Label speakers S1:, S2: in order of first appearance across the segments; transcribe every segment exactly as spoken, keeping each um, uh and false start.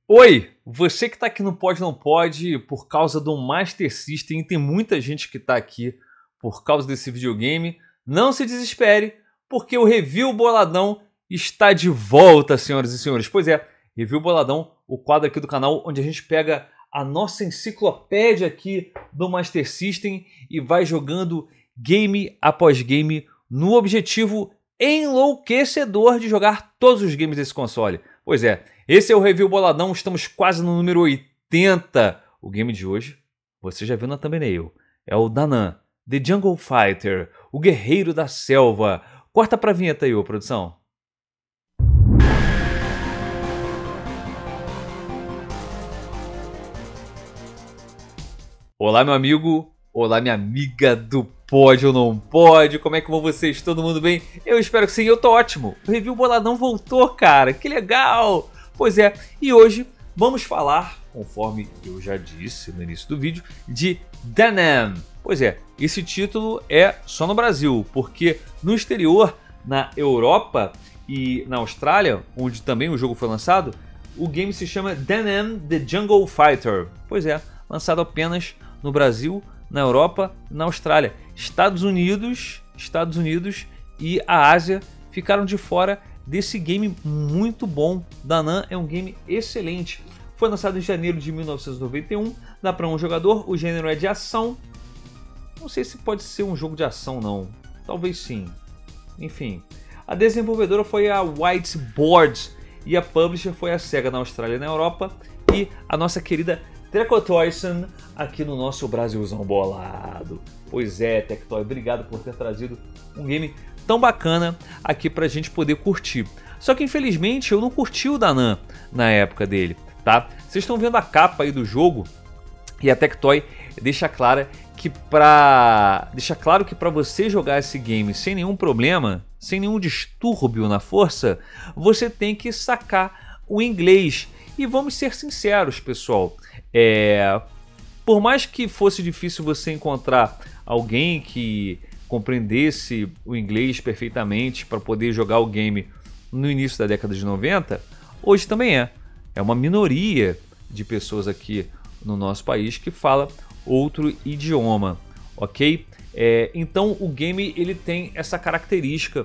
S1: Oi, você que está aqui no Pode Não Pode por causa do Master System, e tem muita gente que está aqui por causa desse videogame, não se desespere, porque o Review Boladão está de volta, senhoras e senhores. Pois é, Review Boladão, o quadro aqui do canal onde a gente pega a nossa enciclopédia aqui do Master System e vai jogando game após game no objetivo enlouquecedor de jogar todos os games desse console. Pois é, esse é o Review Boladão, estamos quase no número oitenta. O game de hoje, você já viu na thumbnail, é o Danan, The Jungle Fighter, o guerreiro da selva. Corta pra vinheta aí, ô produção. Olá, meu amigo, olá, minha amiga do Pode ou Não Pode, como é que vão vocês? Todo mundo bem? Eu espero que sim, eu tô ótimo. O Review Boladão voltou, cara, que legal! Pois é, e hoje vamos falar, conforme eu já disse no início do vídeo, de Danan. Pois é, esse título é só no Brasil, porque no exterior, na Europa e na Austrália, onde também o jogo foi lançado, o game se chama Danan The Jungle Fighter. Pois é, lançado apenas no Brasil, na Europa e na Austrália. Estados Unidos, Estados Unidos e a Ásia ficaram de fora desse game muito bom. Danan é um game excelente. Foi lançado em janeiro de mil novecentos e noventa e um, dá para um jogador, o gênero é de ação. Não sei se pode ser um jogo de ação não, talvez sim. Enfim, a desenvolvedora foi a Whiteboard e a publisher foi a Sega na Austrália e na Europa e a nossa querida Tectoy aqui no nosso Brasilzão bolado. Pois é, Tectoy, obrigado por ter trazido um game tão bacana aqui pra gente poder curtir. Só que infelizmente eu não curti o Danan na época dele, tá? Vocês estão vendo a capa aí do jogo e a Tectoy deixa clara que pra... deixa claro que para você jogar esse game sem nenhum problema, sem nenhum distúrbio na força, você tem que sacar o inglês. E vamos ser sinceros, pessoal, é... por mais que fosse difícil você encontrar alguém que compreendesse o inglês perfeitamente para poder jogar o game no início da década de noventa, hoje também é. É uma minoria de pessoas aqui no nosso país que fala outro idioma, ok? É, então o game ele tem essa característica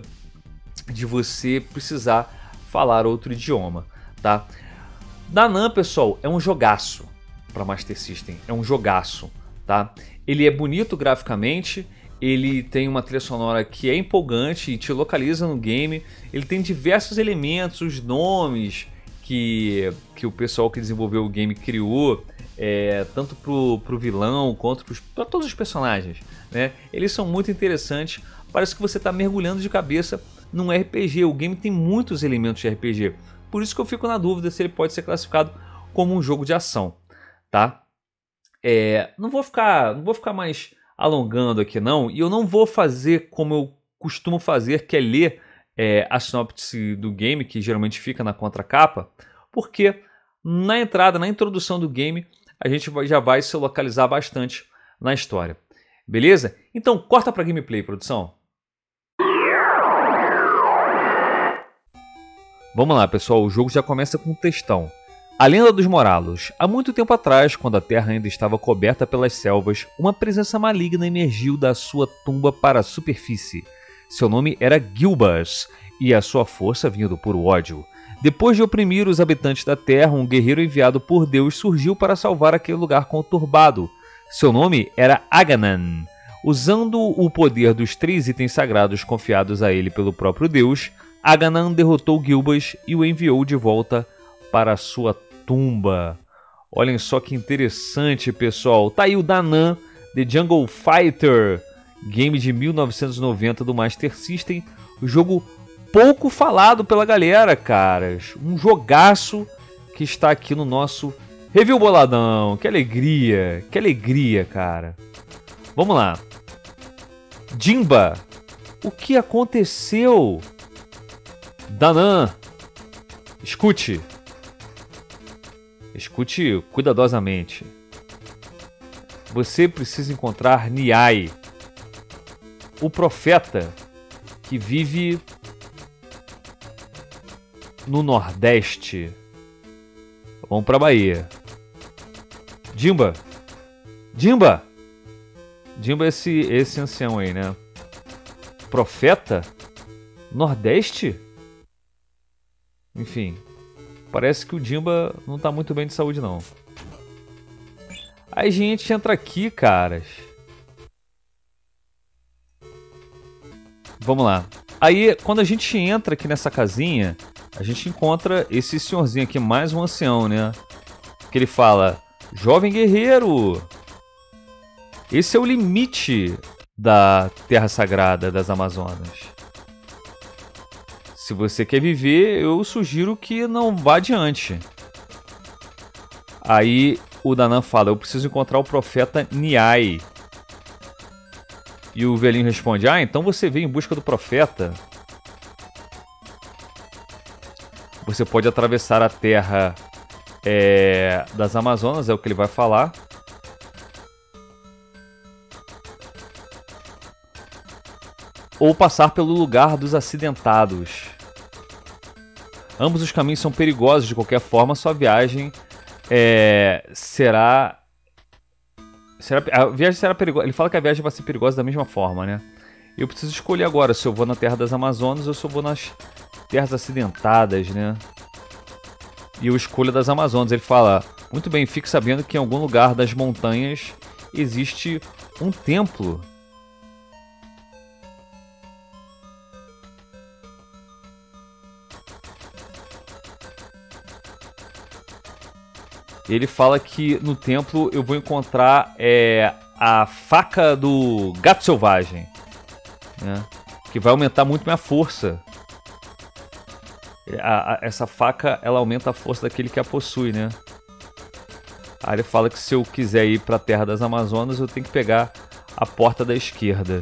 S1: de você precisar falar outro idioma, tá? Danan, pessoal, é um jogaço para Master System, é um jogaço, tá? Ele é bonito graficamente, ele tem uma trilha sonora que é empolgante e te localiza no game, ele tem diversos elementos, os nomes que, que o pessoal que desenvolveu o game criou, é, tanto pro, pro vilão quanto para todos os personagens, né? Eles são muito interessantes, parece que você está mergulhando de cabeça num R P G, o game tem muitos elementos de R P G, por isso que eu fico na dúvida se ele pode ser classificado como um jogo de ação, tá? É, não vou ficar, não vou ficar mais alongando aqui não, e eu não vou fazer como eu costumo fazer, que é ler é, a sinopse do game, que geralmente fica na contracapa, porque na entrada, na introdução do game, a gente já vai se localizar bastante na história. Beleza? Então corta para gameplay, produção. Vamos lá, pessoal, o jogo já começa com um textão. A lenda dos Moralos. Há muito tempo atrás, quando a terra ainda estava coberta pelas selvas, uma presença maligna emergiu da sua tumba para a superfície. Seu nome era Gilbas, e a sua força vinha do puro ódio. Depois de oprimir os habitantes da terra, um guerreiro enviado por Deus surgiu para salvar aquele lugar conturbado. Seu nome era Aganan. Usando o poder dos três itens sagrados confiados a ele pelo próprio Deus, Aganan derrotou Gilbas e o enviou de volta para a sua tumba. Olhem só que interessante, pessoal. Tá aí o Danan, The Jungle Fighter, game de mil novecentos e noventa do Master System. O jogo pouco falado pela galera, caras. Um jogaço que está aqui no nosso Review Boladão. Que alegria, que alegria, cara. Vamos lá. Jimba, o que aconteceu? Danan, escute. Escute cuidadosamente. Você precisa encontrar Niai, o profeta que vive no Nordeste. Vamos pra Bahia. Jimba! Jimba! Jimba é esse, esse ancião aí, né? Profeta? Nordeste? Enfim. Parece que o Jimba não tá muito bem de saúde, não. Aí a gente entra aqui, caras. Vamos lá. Aí, quando a gente entra aqui nessa casinha, a gente encontra esse senhorzinho aqui, mais um ancião, né? Que ele fala: jovem guerreiro, esse é o limite da Terra Sagrada das Amazonas. Se você quer viver, eu sugiro que não vá adiante. Aí o Danan fala: eu preciso encontrar o profeta Niai. E o velhinho responde: ah, então você veio em busca do profeta. Você pode atravessar a terra é, das Amazonas, é o que ele vai falar. Ou passar pelo lugar dos acidentados. Ambos os caminhos são perigosos de qualquer forma, sua viagem é, será... será... A viagem será perigosa. Ele fala que a viagem vai ser perigosa da mesma forma, né? Eu preciso escolher agora se eu vou na Terra das Amazonas ou se eu vou nas terras acidentadas, né? E eu escolho das Amazonas. Ele fala: muito bem, fique sabendo que em algum lugar das montanhas existe um templo. Ele fala que no templo eu vou encontrar é, a faca do gato selvagem, né? Que vai aumentar muito minha força. A, a, essa faca, ela aumenta a força daquele que a possui, né? Aí ele fala que se eu quiser ir para a Terra das Amazonas, eu tenho que pegar a porta da esquerda.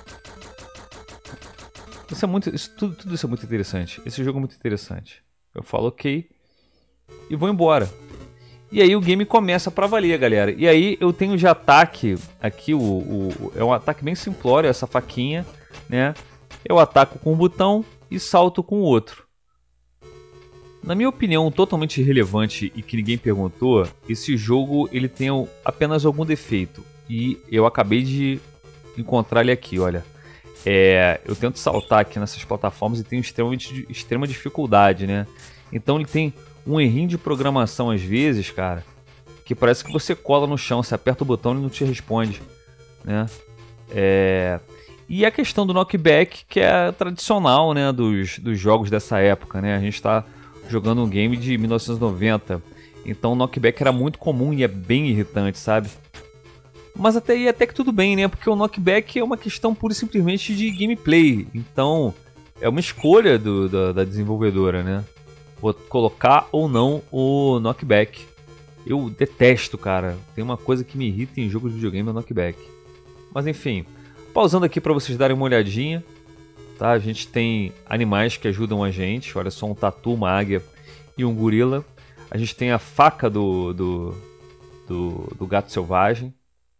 S1: Isso é muito, isso, tudo, tudo isso é muito interessante. Esse jogo é muito interessante. Eu falo ok e vou embora. E aí o game começa pra valer, galera. E aí eu tenho de ataque aqui, o, o, é um ataque bem simplório, essa faquinha, né? Eu ataco com um botão e salto com o outro. Na minha opinião, totalmente irrelevante e que ninguém perguntou, esse jogo ele tem apenas algum defeito. E eu acabei de encontrar ele aqui, olha. É, eu tento saltar aqui nessas plataformas e tenho extremamente, extrema dificuldade, né? Então ele tem um errinho de programação às vezes, cara, que parece que você cola no chão, você aperta o botão e ele não te responde, né? É... E a questão do knockback, que é tradicional, né, dos, dos jogos dessa época, né? A gente está jogando um game de mil novecentos e noventa, então o knockback era muito comum e é bem irritante, sabe? Mas até aí até que tudo bem, né? Porque o knockback é uma questão pura e simplesmente de gameplay, então é uma escolha do, da, da desenvolvedora, né? Vou colocar ou não o knockback. Eu detesto, cara. Tem uma coisa que me irrita em jogos de videogame, é o knockback. Mas enfim, pausando aqui para vocês darem uma olhadinha, tá? A gente tem animais que ajudam a gente. Olha só, um tatu, uma águia e um gorila. A gente tem a faca do, do, do, do gato selvagem.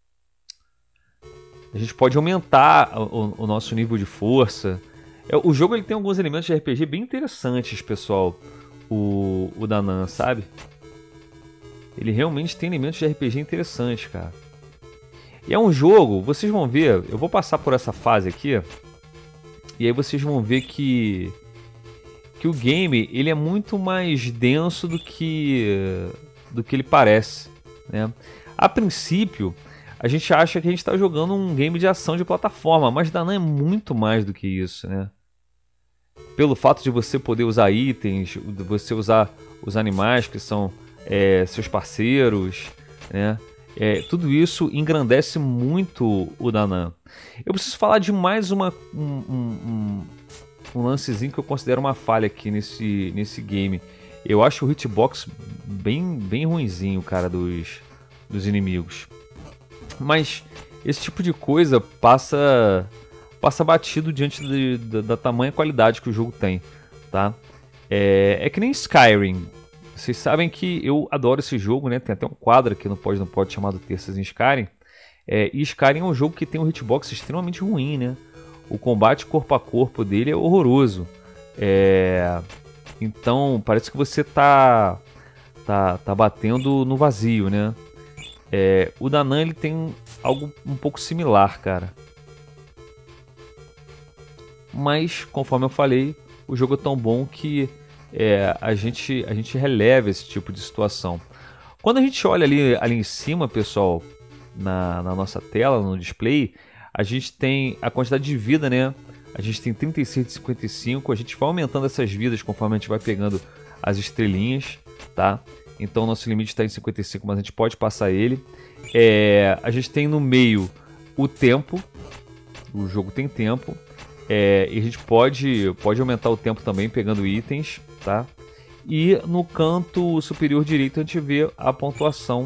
S1: A gente pode aumentar o, o nosso nível de força. O jogo ele tem alguns elementos de R P G bem interessantes, pessoal. O, o Danan, sabe? Ele realmente tem elementos de R P G interessantes, cara. E é um jogo, vocês vão ver, eu vou passar por essa fase aqui, e aí vocês vão ver que que o game ele é muito mais denso do que do que ele parece, né? A princípio, a gente acha que a gente está jogando um game de ação de plataforma, mas Danan é muito mais do que isso, né? Pelo fato de você poder usar itens, de você usar os animais que são é, seus parceiros, né? É, tudo isso engrandece muito o Danan. Eu preciso falar de mais uma, um, um, um lancezinho que eu considero uma falha aqui nesse, nesse game. Eu acho o hitbox bem, bem ruinzinho, cara, dos, dos inimigos. Mas esse tipo de coisa passa... passa batido diante de, de, da tamanha qualidade que o jogo tem, tá? É, é que nem Skyrim. Vocês sabem que eu adoro esse jogo, né? Tem até um quadro aqui no Pode Não Pode chamado Terças em Skyrim. É, e Skyrim é um jogo que tem um hitbox extremamente ruim, né? O combate corpo a corpo dele é horroroso. É, então parece que você tá, tá, tá batendo no vazio, né? É, o Danan ele tem algo um pouco similar, cara. Mas, conforme eu falei, o jogo é tão bom que é, a, gente, a gente releva esse tipo de situação. Quando a gente olha ali, ali em cima, pessoal, na, na nossa tela, no display, a gente tem a quantidade de vida, né? A gente tem trinta e seis de cinquenta e cinco, a gente vai aumentando essas vidas conforme a gente vai pegando as estrelinhas, tá? Então nosso limite está em cinquenta e cinco, mas a gente pode passar ele. É, a gente tem no meio o tempo, o jogo tem tempo, é, e a gente pode, pode aumentar o tempo também pegando itens, tá? E no canto superior direito a gente vê a pontuação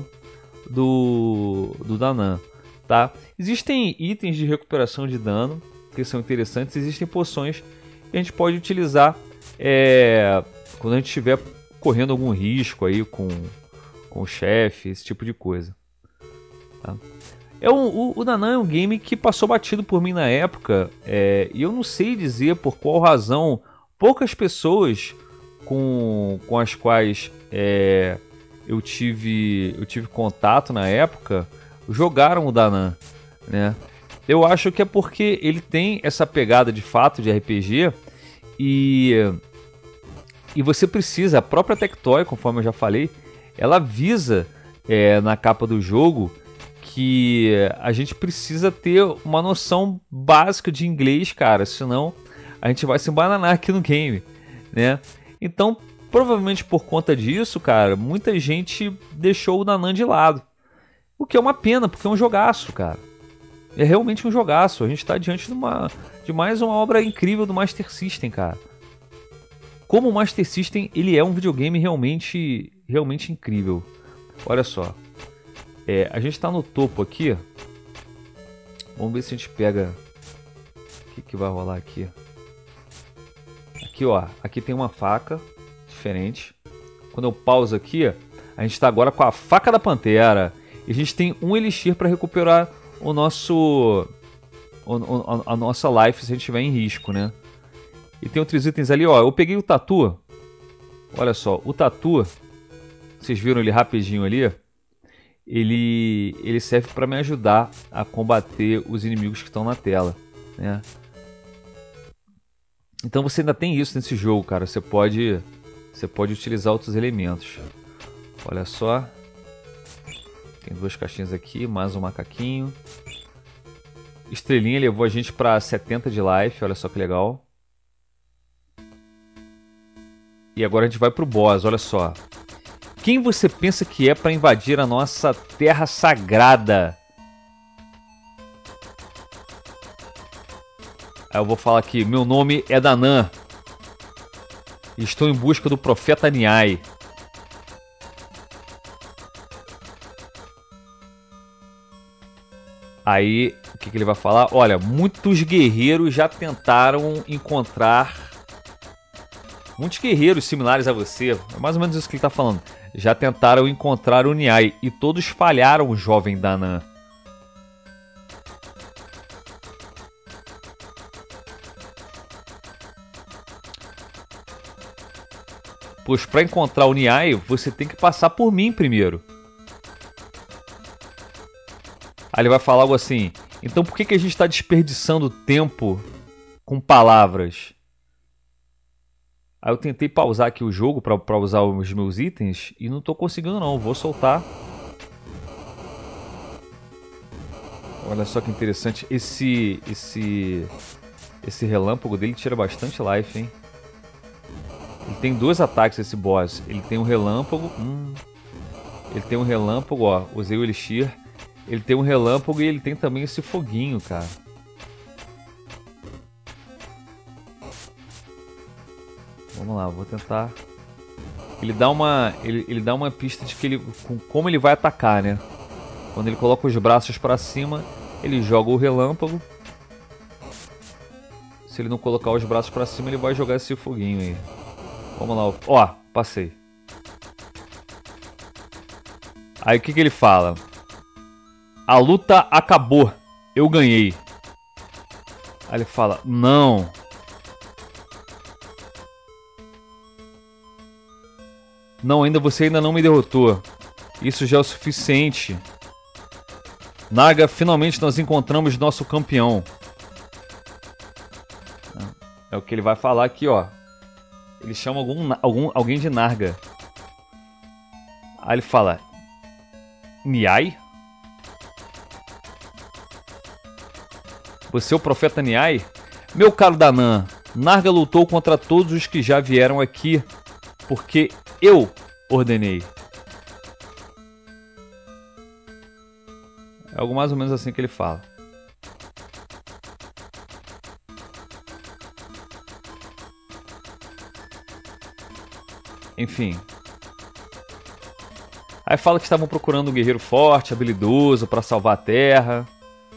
S1: do, do Danan, tá? Existem itens de recuperação de dano que são interessantes, existem poções que a gente pode utilizar é, quando a gente estiver correndo algum risco aí com, com o chefe, esse tipo de coisa. Tá? É um, o, o Danan é um game que passou batido por mim na época, é, e eu não sei dizer por qual razão poucas pessoas com, com as quais é, eu, tive, eu tive contato na época jogaram o Danan, né? Eu acho que é porque ele tem essa pegada de fato de R P G e, e você precisa, a própria Tectoy, conforme eu já falei, ela avisa é, na capa do jogo que a gente precisa ter uma noção básica de inglês, cara, senão a gente vai se embananar aqui no game, né? Então, provavelmente por conta disso, cara, muita gente deixou o Danan de lado. O que é uma pena, porque é um jogaço, cara. É realmente um jogaço. A gente está diante de, uma, de mais uma obra incrível do Master System, cara. Como o Master System, ele é um videogame realmente, realmente incrível. Olha só. É, a gente está no topo aqui. Vamos ver se a gente pega... O que, que vai rolar aqui? Aqui, ó. Aqui tem uma faca diferente. Quando eu pauso aqui, a gente está agora com a faca da Pantera. E a gente tem um elixir para recuperar o nosso... A nossa life se a gente estiver em risco, né? E tem outros itens ali, ó. Eu peguei o tatu. Olha só, o tatu... Vocês viram ele rapidinho ali? Ele, ele serve para me ajudar a combater os inimigos que estão na tela, né? Então você ainda tem isso nesse jogo, cara. Você pode, você pode utilizar outros elementos. Olha só. Tem duas caixinhas aqui, mais um macaquinho. Estrelinha levou a gente para setenta de life, olha só que legal. E agora a gente vai pro boss, olha só. Quem você pensa que é para invadir a nossa terra sagrada? Aí eu vou falar aqui, meu nome é Danan. Estou em busca do profeta Niai. Aí, o que, que ele vai falar? Olha, muitos guerreiros já tentaram encontrar... Muitos guerreiros similares a você, é mais ou menos isso que ele está falando. Já tentaram encontrar o Niai e todos falharam, jovem Danan. Pois para encontrar o Niai, você tem que passar por mim primeiro. Aí ele vai falar algo assim, então por que, que a gente está desperdiçando tempo com palavras? Aí eu tentei pausar aqui o jogo para usar os meus itens e não estou conseguindo não, vou soltar. Olha só que interessante, esse, esse, esse relâmpago dele tira bastante life, hein? Ele tem dois ataques esse boss, ele tem um relâmpago, hum, ele tem um relâmpago, ó, usei o elixir. Ele tem um relâmpago e ele tem também esse foguinho, cara. Vamos lá, vou tentar. Ele dá uma, ele, ele dá uma pista de que ele, com, como ele vai atacar, né? Quando ele coloca os braços para cima, ele joga o relâmpago. Se ele não colocar os braços para cima, ele vai jogar esse foguinho aí. Vamos lá, ó, passei. Aí o que que ele fala? A luta acabou. Eu ganhei. Aí ele fala, não. Não, ainda você ainda não me derrotou. Isso já é o suficiente. Narga, finalmente nós encontramos nosso campeão. É o que ele vai falar aqui, ó. Ele chama algum, algum, alguém de Narga. Aí ele fala... Niai? Você é o profeta Niai? Meu caro Danan, Narga lutou contra todos os que já vieram aqui, porque eu ordenei. É algo mais ou menos assim que ele fala. Enfim. Aí fala que estavam procurando um guerreiro forte, habilidoso, para salvar a terra.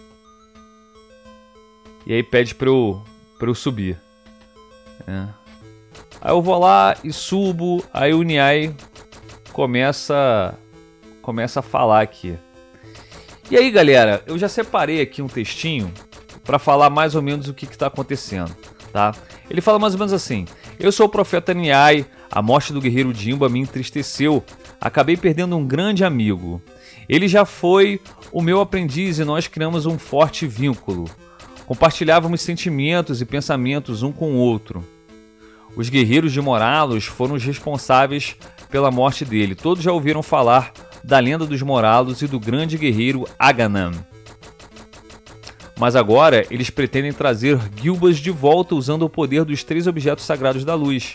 S1: E aí pede pra eu, pra eu subir. É. Aí eu vou lá e subo. Aí o Niai começa, começa a falar aqui. E aí, galera, eu já separei aqui um textinho para falar mais ou menos o que está acontecendo, tá? Ele fala mais ou menos assim: eu sou o profeta Niai, a morte do guerreiro Dimba me entristeceu, acabei perdendo um grande amigo. Ele já foi o meu aprendiz e nós criamos um forte vínculo. Compartilhávamos sentimentos e pensamentos um com o outro. Os guerreiros de Moralos foram os responsáveis pela morte dele. Todos já ouviram falar da lenda dos Moralos e do grande guerreiro Aghanan. Mas agora eles pretendem trazer Gilbas de volta usando o poder dos três objetos sagrados da luz.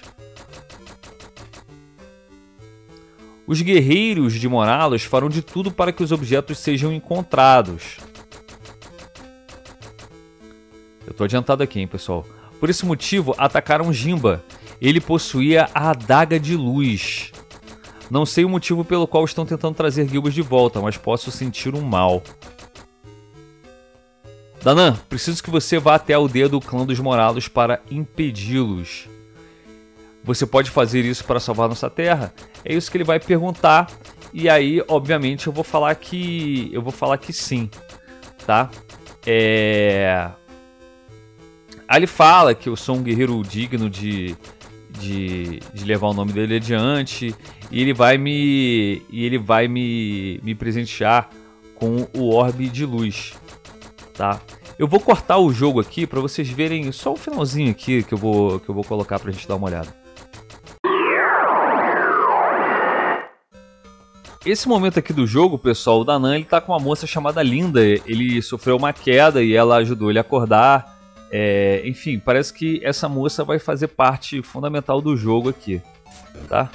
S1: Os guerreiros de Moralos farão de tudo para que os objetos sejam encontrados. Eu estou adiantado aqui, hein, pessoal. Por esse motivo, atacaram Jimba. Ele possuía a adaga de luz. Não sei o motivo pelo qual estão tentando trazer Gilbas de volta, mas posso sentir um mal. Danan, preciso que você vá até a aldeia do clã dos Moralos para impedi-los. Você pode fazer isso para salvar nossa terra? É isso que ele vai perguntar. E aí, obviamente, eu vou falar que eu vou falar que sim, tá? É... Aí ele fala que eu sou um guerreiro digno de De, de levar o nome dele adiante, e ele vai me e ele vai me, me presentear com o orbe de luz, tá? Eu vou cortar o jogo aqui para vocês verem só o finalzinho aqui que eu vou que eu vou colocar pra gente dar uma olhada. Esse momento aqui do jogo, pessoal, o Danan ele tá com uma moça chamada Linda. Ele sofreu uma queda e ela ajudou ele a acordar. É, enfim, parece que essa moça vai fazer parte fundamental do jogo aqui, tá?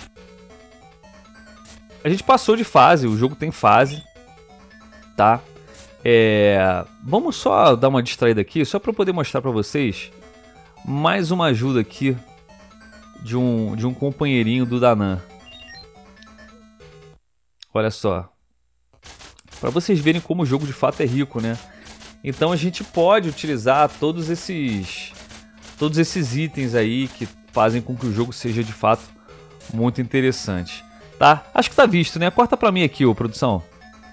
S1: A gente passou de fase, o jogo tem fase, tá? É, vamos só dar uma distraída aqui, só para poder mostrar para vocês mais uma ajuda aqui de um, de um companheirinho do Danan. Olha só, para vocês verem como o jogo de fato é rico, né? Então a gente pode utilizar todos esses, todos esses itens aí que fazem com que o jogo seja de fato muito interessante, tá? Acho que tá visto, né? Corta pra mim aqui, ô produção.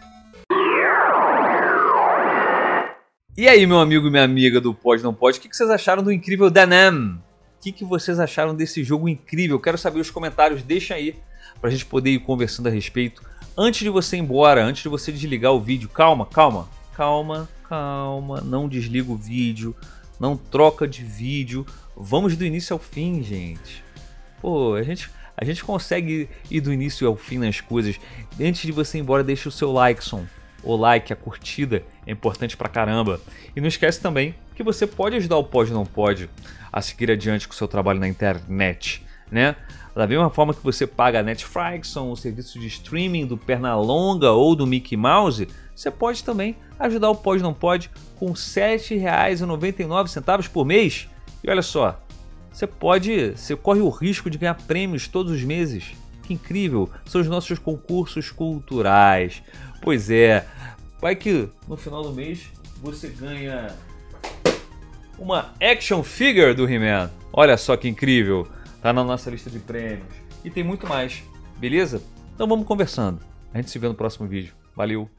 S1: E aí, meu amigo e minha amiga do Pode Não Pode, o que vocês acharam do incrível Danan? O que vocês acharam desse jogo incrível? Quero saber os comentários, deixa aí pra gente poder ir conversando a respeito. Antes de você ir embora, antes de você desligar o vídeo, calma, calma, calma. Calma, não desliga o vídeo, não troca de vídeo, vamos do início ao fim, gente. Pô, a gente, a gente consegue ir do início ao fim nas coisas. Antes de você ir embora, deixa o seu likeson, o like, a curtida, é importante pra caramba. E não esquece também que você pode ajudar o Pode Não Pode a seguir adiante com o seu trabalho na internet, né? Da mesma forma que você paga a Netflix, o serviço de streaming do Pernalonga ou do Mickey Mouse, você pode também ajudar o Pode Não Pode com sete reais e noventa e nove centavos por mês. E olha só, você pode, você corre o risco de ganhar prêmios todos os meses. Que incrível, são os nossos concursos culturais. Pois é, vai que no final do mês você ganha uma action figure do He-Man. Olha só que incrível. Tá na nossa lista de prêmios. E tem muito mais, beleza? Então vamos conversando. A gente se vê no próximo vídeo. Valeu!